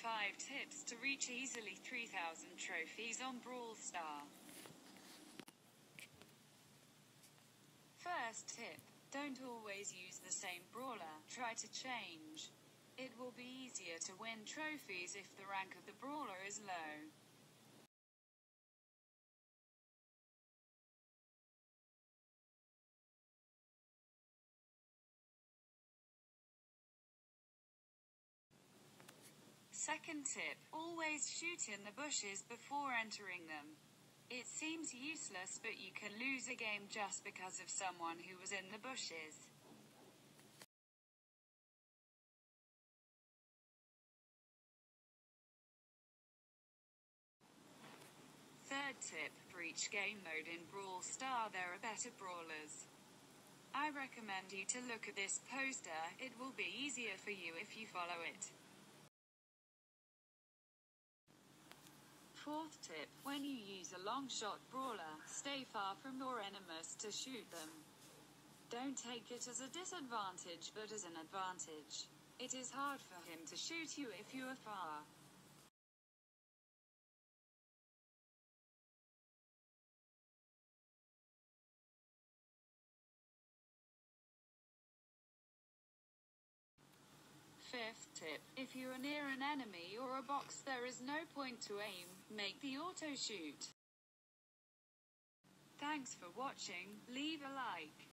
5 tips to reach easily 3,000 trophies on Brawl Stars. First tip. Don't always use the same brawler, try to change. It will be easier to win trophies if the rank of the brawler is low. Second tip. Always shoot in the bushes before entering them. It seems useless, but you can lose a game just because of someone who was in the bushes. Third tip. For each game mode in Brawl Stars there are better brawlers. I recommend you to look at this poster, it will be easier for you if you follow it. Fourth tip. When you use a long shot brawler, stay far from your enemies to shoot them. Don't take it as a disadvantage but as an advantage. It is hard for him to shoot you if you are far. Fifth tip. If you are near an enemy or a box there is no point to aim, make the auto shoot. Thanks for watching, leave a like.